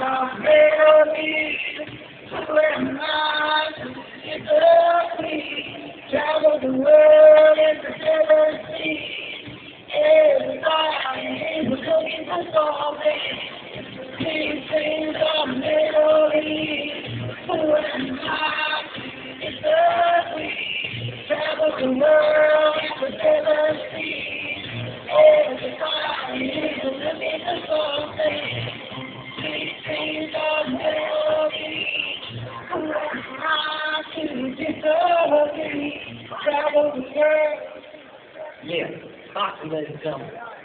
of melody. Who am I to disagree? Travel the world and the seven seas. Everybody was looking for something. These things are melody. Who am I to disagree? Travel the world and the seven seas. Everybody is looking for something. These things are melody. Who am I to disagree? Travel the world. Yeah, awesome, ladies and gentlemen.